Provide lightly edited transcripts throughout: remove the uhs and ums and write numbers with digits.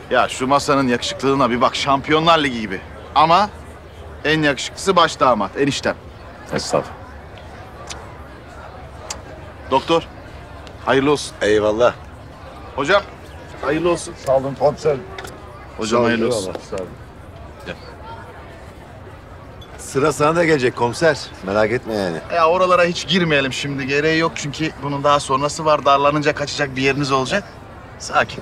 Ya şu masanın yakışıklılığına bir bak. Şampiyonlar Ligi gibi. Ama en yakışıklısı baş damat, eniştem. Estağfurullah. Doktor, hayırlı olsun. Eyvallah. Hocam, hayırlı olsun. Sağ olun komiserim. Hocam hayırlı olsun. Sağ olun. Sıra sana da gelecek komiser. Merak etme yani. Ya oralara hiç girmeyelim şimdi. Gereği yok çünkü bunun daha sonrası var. Darlanınca kaçacak bir yeriniz olacak. Sakin.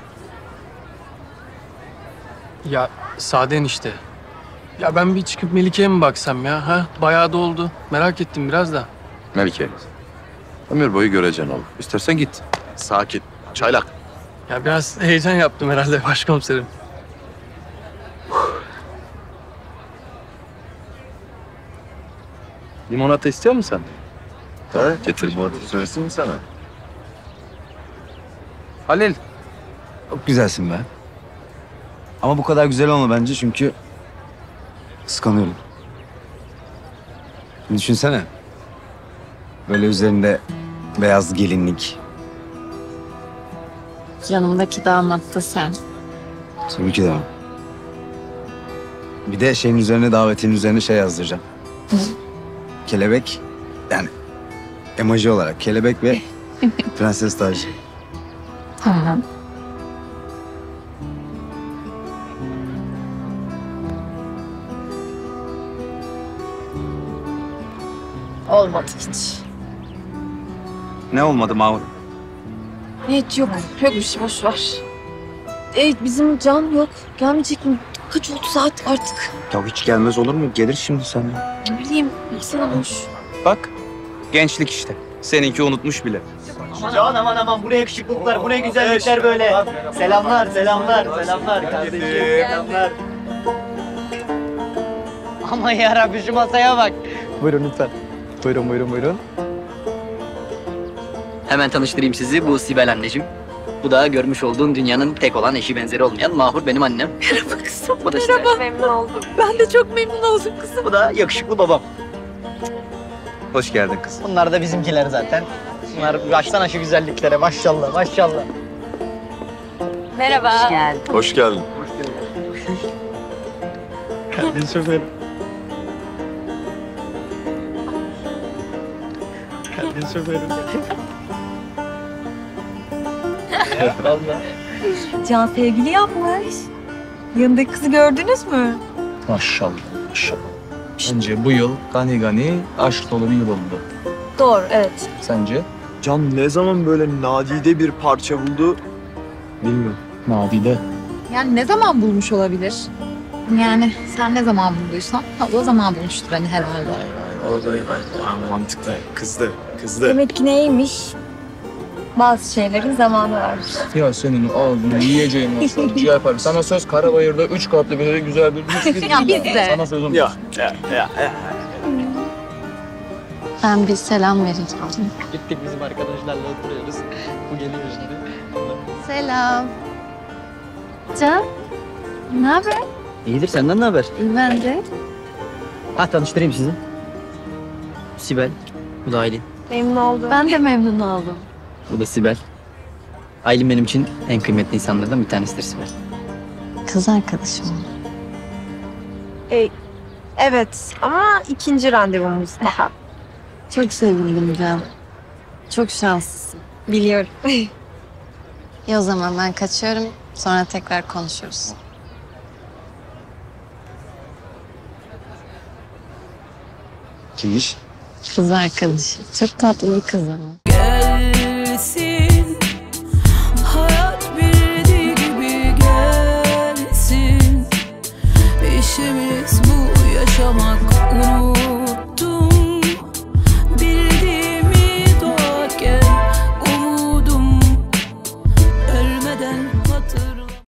Ya Sade enişte. Ya ben bir çıkıp Melike'ye mi baksam ya? Ha? Bayağı da oldu. Merak ettim biraz da. Melike. Ömür boyu göreceksin oğlum. İstersen git. Sakin. Çaylak. Ya biraz heyecan yaptım herhalde başkomiserim. Limonata istiyor musun sen? Ha? Getir limonata söylesin mi sana? Halil. Çok güzelsin be. Ama bu kadar güzel olma bence çünkü kıskanıyorum. Düşünsene. Böyle üzerinde beyaz gelinlik. Yanımdaki damat da sen. Tabii ki de. Bir de şeyin üzerine, davetin üzerine şey yazdıracağım. Kelebek, yani emoji olarak kelebek ve prenses tacı. Tamam. Olmadı hiç. Ne olmadı Mahur? Evet yok. Yok bir şey boş ver. Evet bizim Can yok. Gelmeyecek mi? Kaç oldu saat artık? Ya hiç gelmez olur mu? Gelir şimdi sen. Ne bileyim. Baksana boş. Bak, gençlik işte. Seninki unutmuş bile. Aman aman aman bu ne yakışıklıklar, bu ne güzellikler böyle. Selamlar, selamlar, selamlar kardeşim, selamlar. Aman yarabbi şu masaya bak. Buyurun lütfen. Buyurun, buyurun, buyurun. Hemen tanıştırayım sizi, bu Sibel anneciğim. Bu da görmüş olduğun dünyanın tek olan eşi benzeri olmayan Mahur benim annem. Merhaba kızım. Bu da işte. Memnun oldum. Ben de çok memnun oldum kızım. Bu da yakışıklı babam. Hoş geldin kız. Bunlar da bizimkiler zaten. Bunlar baştan aşı güzelliklere maşallah maşallah. Merhaba. Hoş geldin. Hoş geldin. Geldin şoförüm. Geldin şoförüm. Vallahi. Can sevgili yapmış. Yanındaki kızı gördünüz mü? Maşallah, maşallah. Bence bu yıl gani gani aşk dolu bir yıl oldu. Doğru evet. Sence? Can ne zaman böyle nadide bir parça buldu bilmiyorum. Nadide. Yani ne zaman bulmuş olabilir? Yani sen ne zaman bulduysan o zaman bulmuştur hani herhalde. Mantıklı. Kızdı. Demek ki neymiş? Bazı şeylerin zamanı varmış. Ya senin ağzını yiyeceğim olsa şey yaparım. Sana söz Karabayır'da 3 katlı bir güzel bir Ya biz de. Sana sözüm Ya, olsun. ya. Ben bir selam vereceğim. Gittik bizim arkadaşlarla oturuyoruz. Bu geliyor şimdi. Selam. Can, ne haber? İyidir senden ne haber? İyi ben de. Ha tanıştırayım sizi. Sibel. Bu da Aylin. Memnun oldum. Ben de memnun oldum. Bu da Sibel. Aylin benim için en kıymetli insanlardan bir tanesidir Sibel. Kız arkadaşım. Evet ama ikinci randevumuz daha. Çok sevindim Can. Çok şanslısın. Biliyorum. İyi o zaman ben kaçıyorum. Sonra tekrar konuşuruz. Kimmiş? Kız arkadaşı. Çok tatlı bir kız ama.